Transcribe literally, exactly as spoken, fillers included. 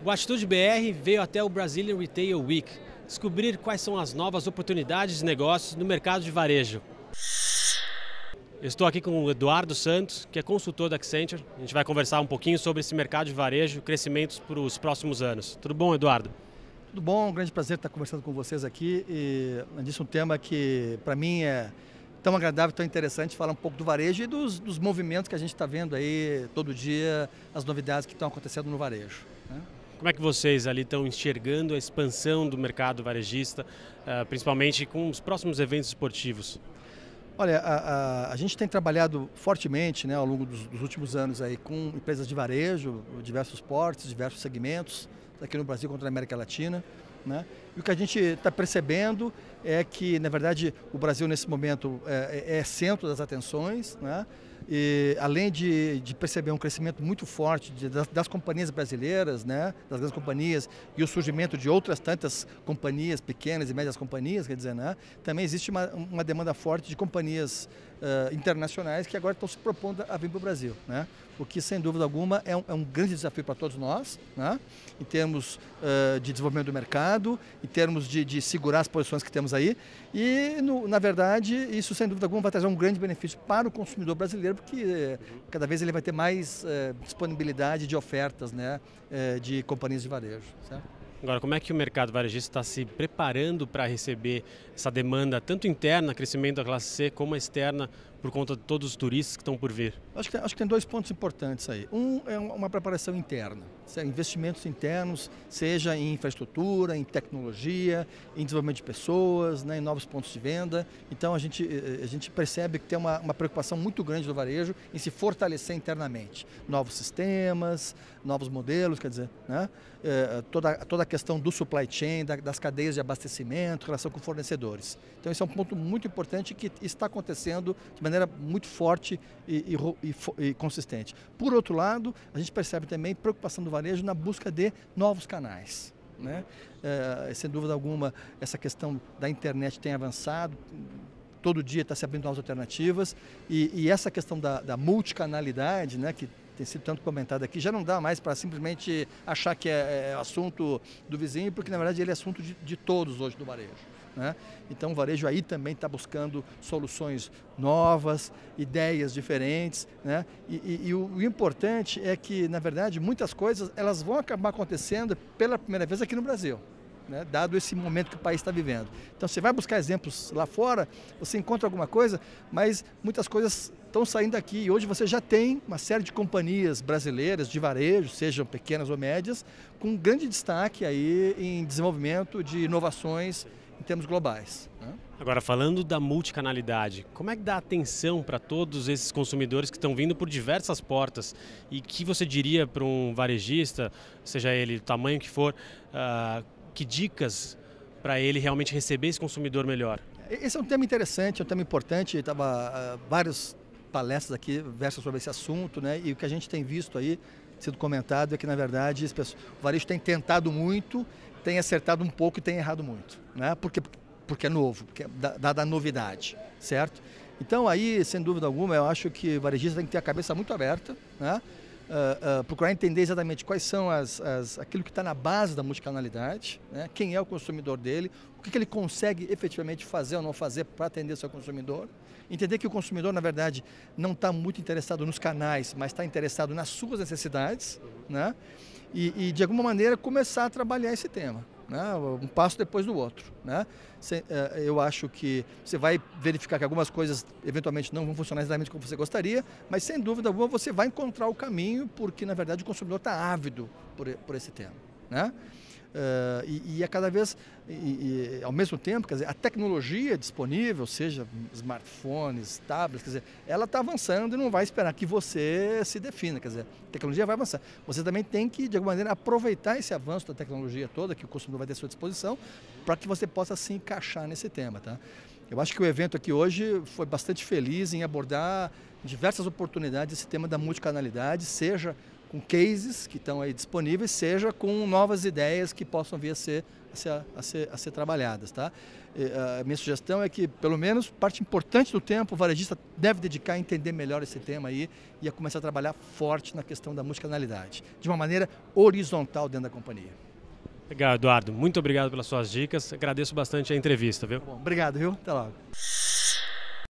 O Atitude B R veio até o Brazilian Retail Week descobrir quais são as novas oportunidades de negócios no mercado de varejo. Eu estou aqui com o Eduardo Santos, que é consultor da Accenture. A gente vai conversar um pouquinho sobre esse mercado de varejo e crescimentos para os próximos anos. Tudo bom, Eduardo? Tudo bom, um grande prazer estar conversando com vocês aqui. E disso um tema que para mim é tão agradável, tão interessante, falar um pouco do varejo e dos, dos movimentos que a gente está vendo aí todo dia, as novidades que estão acontecendo no varejo, né? Como é que vocês ali estão enxergando a expansão do mercado varejista, principalmente com os próximos eventos esportivos? Olha, a, a, a gente tem trabalhado fortemente, né, ao longo dos, dos últimos anos aí, com empresas de varejo, diversos portes, diversos segmentos, aqui no Brasil quanto na América Latina, né? E o que a gente está percebendo é que, na verdade, o Brasil nesse momento é, é centro das atenções, né? E, além de, de perceber um crescimento muito forte de, das, das companhias brasileiras, né, das grandes companhias, e o surgimento de outras tantas companhias, pequenas e médias companhias, quer dizer, né, também existe uma, uma demanda forte de companhias uh, internacionais que agora estão se propondo a vir para o Brasil, né, o que, sem dúvida alguma, é um, é um grande desafio para todos nós, né, em termos uh, de desenvolvimento do mercado, em termos de, de segurar as posições que temos aí, e, no, na verdade, isso, sem dúvida alguma, vai trazer um grande benefício para o consumidor brasileiro, porque cada vez ele vai ter mais eh, disponibilidade de ofertas, né, eh, de companhias de varejo, certo? Agora, como é que o mercado varejista está se preparando para receber essa demanda, tanto interna, crescimento da classe C, como externa, por conta de todos os turistas que estão por vir? Acho que, acho que tem dois pontos importantes aí. Um é uma preparação interna, investimentos internos, seja em infraestrutura, em tecnologia, em desenvolvimento de pessoas, né, em novos pontos de venda. Então a gente, a gente percebe que tem uma, uma preocupação muito grande do varejo em se fortalecer internamente. Novos sistemas, novos modelos, quer dizer, né, é, toda, toda a questão do supply chain, da, das cadeias de abastecimento, relação com fornecedores. Então esse é um ponto muito importante que está acontecendo de maneira muito forte e, e, e, e consistente. Por outro lado, a gente percebe também preocupação do varejo na busca de novos canais, né? É, sem dúvida alguma, essa questão da internet tem avançado, todo dia está se abrindo novas alternativas, e, e essa questão da, da multicanalidade, né, que tem sido tanto comentado aqui, já não dá mais para simplesmente achar que é, é assunto do vizinho, porque na verdade ele é assunto de, de todos hoje do varejo, né? Então o varejo aí também está buscando soluções novas, ideias diferentes, né? E, e, e o, o importante é que, na verdade, muitas coisas elas vão acabar acontecendo pela primeira vez aqui no Brasil, né, dado esse momento que o país está vivendo. Então você vai buscar exemplos lá fora, você encontra alguma coisa, mas muitas coisas estão saindo aqui e hoje você já tem uma série de companhias brasileiras de varejo, sejam pequenas ou médias, com grande destaque aí em desenvolvimento de inovações em termos globais, né? Agora, falando da multicanalidade, como é que dá atenção para todos esses consumidores que estão vindo por diversas portas? E que você diria para um varejista, seja ele do tamanho que for, uh, que dicas para ele realmente receber esse consumidor melhor? Esse é um tema interessante, é um tema importante. Estava uh, várias palestras aqui versam sobre esse assunto, né? E o que a gente tem visto aí, sido comentado, é que, na verdade, o varejo tem tentado muito, tem acertado um pouco e tem errado muito, né? Porque, porque é novo, porque é dada a novidade, certo? Então aí, sem dúvida alguma, eu acho que o varejista tem que ter a cabeça muito aberta, né? Uh, uh, procurar entender exatamente quais são as, as, aquilo que está na base da multicanalidade, né? Quem é o consumidor dele, o que, que ele consegue efetivamente fazer ou não fazer para atender o seu consumidor. Entender que o consumidor, na verdade, não está muito interessado nos canais, mas está interessado nas suas necessidades, né? E, e, de alguma maneira, começar a trabalhar esse tema, né? Um passo depois do outro, né? Eu acho que você vai verificar que algumas coisas eventualmente não vão funcionar exatamente como você gostaria, mas sem dúvida alguma você vai encontrar o caminho, porque na verdade o consumidor está ávido por, por esse tema, né? Uh, e, e a cada vez, e, e, ao mesmo tempo, quer dizer, a tecnologia disponível, seja smartphones, tablets, quer dizer, ela está avançando e não vai esperar que você se defina, quer dizer, a tecnologia vai avançar. Você também tem que, de alguma maneira, aproveitar esse avanço da tecnologia toda, que o consumidor vai ter à sua disposição, para que você possa se encaixar nesse tema, tá? Eu acho que o evento aqui hoje foi bastante feliz em abordar diversas oportunidades esse tema da multicanalidade, seja com cases que estão aí disponíveis, seja com novas ideias que possam vir a ser, a ser, a ser, a ser trabalhadas. Tá? A minha sugestão é que, pelo menos, parte importante do tempo, o varejista deve dedicar a entender melhor esse tema aí e a começar a trabalhar forte na questão da multicanalidade, de uma maneira horizontal dentro da companhia. Legal, Eduardo. Muito obrigado pelas suas dicas. Agradeço bastante a entrevista, viu? Bom, obrigado, viu? Até logo.